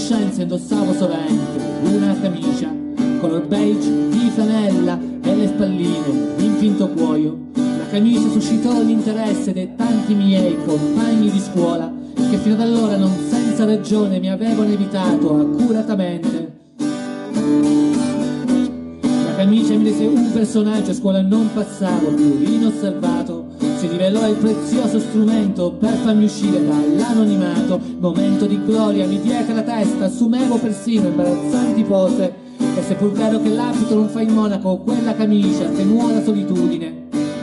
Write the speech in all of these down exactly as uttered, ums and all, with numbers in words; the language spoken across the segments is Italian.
adolescenza indossavo sovente una camicia color beige di flanella e le spalline in finto cuoio. La camicia suscitò l'interesse di tanti miei compagni di scuola che fino ad allora non senza ragione mi avevano evitato accuratamente. La camicia mi rese un personaggio, a scuola non passavo più inosservato. Si rivelò il prezioso strumento per farmi uscire dall'anonimato. Momento di gloria mi diede la testa, assumevo persino imbarazzanti pose. E se pur vero che l'abito non fa il monaco, quella camicia attenuò la solitudine.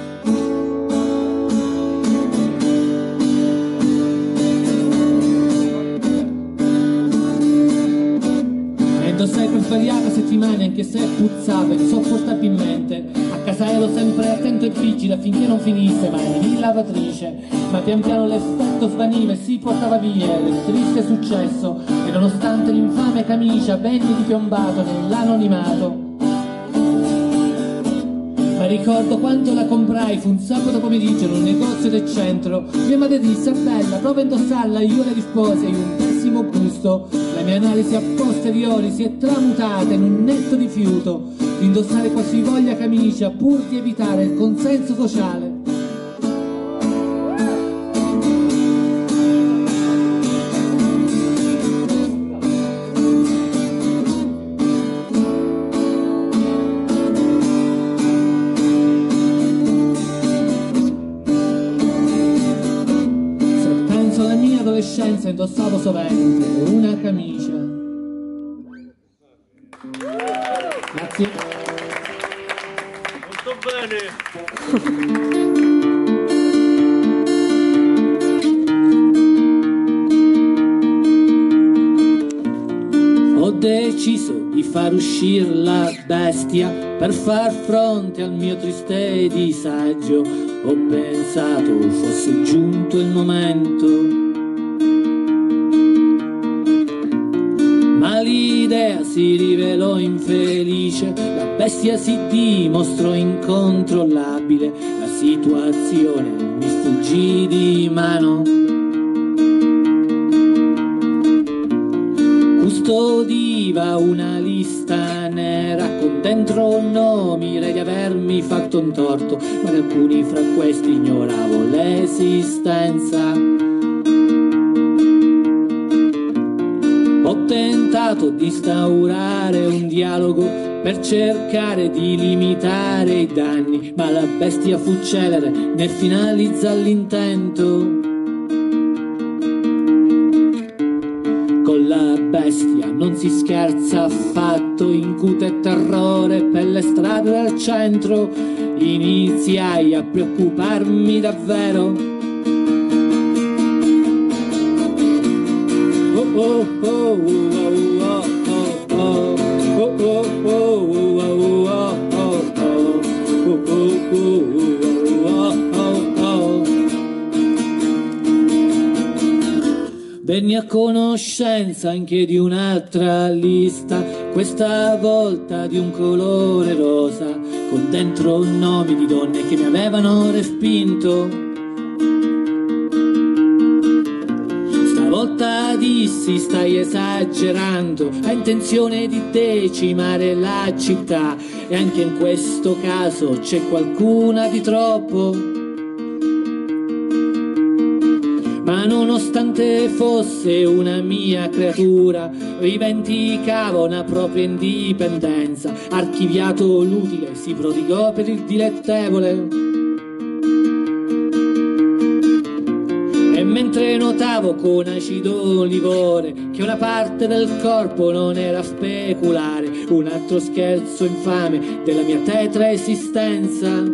Indossai per svariate settimane, anche se puzzava insopportabilmente. A casa ero sempre attento e vigile affinché non finisse mai in lavatrice. Ma pian piano l'effetto svaniva e si portava via il triste successo. E nonostante l'infame camicia venni dipiombato nell'anonimato. Ma ricordo quanto la comprai, fu un sabato pomeriggio in un negozio del centro. Mia madre disse: bella, prova a indossarla. Io le risposi in un pessimo gusto. La mia analisi a posteriori si è tramutata in un netto rifiuto di indossare qualsivoglia camicia pur di evitare il consenso sociale. Adolescenza indossavo sovente una camicia. Grazie. Molto bene. Ho deciso di far uscire la bestia per far fronte al mio triste disagio. Ho pensato fosse giunto il momento. Ma l'idea si rivelò infelice, la bestia si dimostrò incontrollabile, la situazione mi sfuggì di mano. Custodiva una lista nera con dentro nomi, direi di avermi fatto un torto, ma di alcuni fra questi ignoravo l'esistenza. Ho tentato di instaurare un dialogo per cercare di limitare i danni, ma la bestia fu celere nel finalizzare l'intento. Con la bestia non si scherza affatto, incute terrore per le strade del centro. Iniziai a preoccuparmi davvero. Oh, oh, oh, oh, oh, oh, oh, oh, oh, oh. Venni a conoscenza anche di un'altra lista, questa volta di un colore rosa, con dentro nomi di donne che mi avevano respinto. Stavolta dissi: stai esagerando, hai intenzione di decimare la città, e anche in questo caso c'è qualcuna di troppo. Ma nonostante fosse una mia creatura, rivendicava una propria indipendenza. Archiviato l'utile si prodigò per il dilettevole. E mentre notavo con acido livore che una parte del corpo non era speculare, un altro scherzo infame della mia tetra esistenza.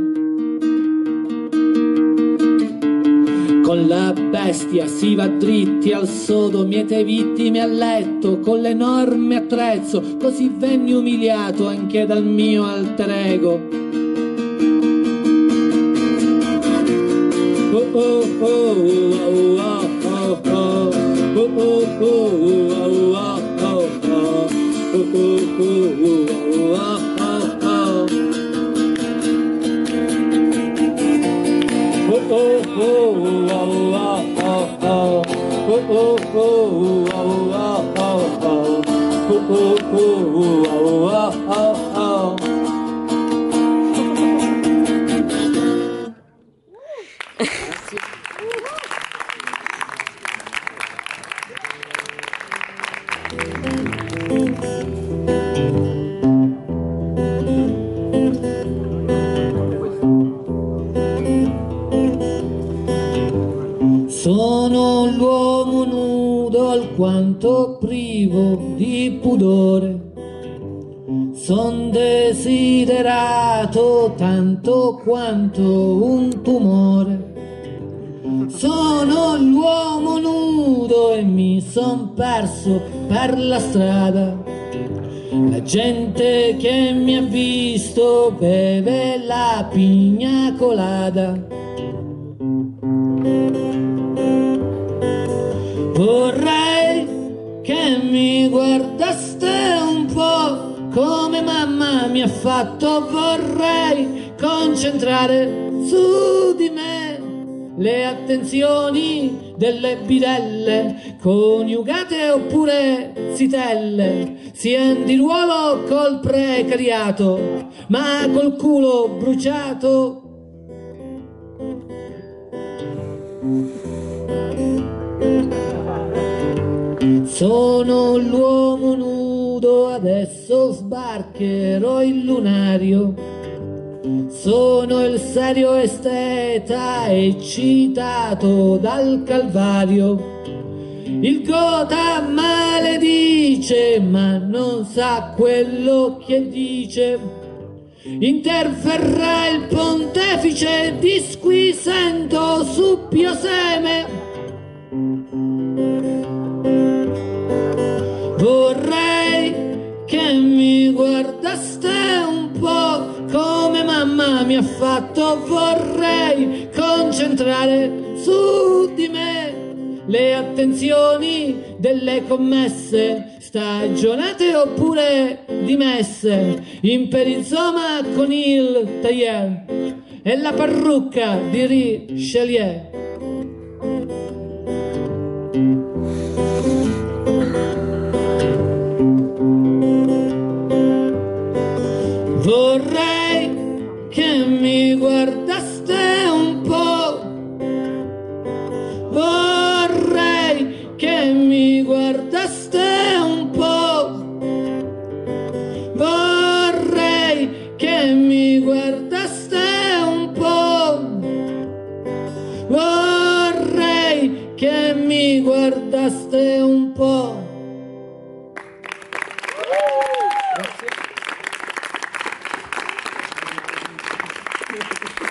Con la bestia si va dritti al sodo, miete vittime a letto con l'enorme attrezzo, così venni umiliato anche dal mio alter ego. Oh oh oh oh oh oh oh oh oh oh oh oh oh oh. Oh oh oh oh oh oh oh oh oh oh oh oh oh. oh, oh, oh, oh, oh. Sono l'uomo nudo alquanto privo di pudore, son desiderato tanto quanto un tumore. Sono l'uomo nudo e mi son perso per la strada. La gente che mi ha visto beve la pigna colada. Vorrei che mi guardaste un po' come mamma mi ha fatto. Vorrei concentrare su di me le attenzioni delle bidelle, coniugate oppure zitelle, sia di ruolo col precariato, ma col culo bruciato. Sono l'uomo nudo, adesso sbarcherò il lunario. Sono il serio esteta eccitato dal calvario. Il gota maledice ma non sa quello che dice. Interverrà il pontefice disquisendo su Pio Seme. Vorrei che mi guardaste un po' come mamma mi ha fatto. Vorrei concentrare su di me le attenzioni delle commesse, stagionate oppure dimesse, in perizoma con il tailleur e la parrucca di Richelieu. Vorrei che mi guardaste un po', vorrei che mi guardaste un po', vorrei che mi guardaste un po', vorrei che mi guardaste un po'. Grazie.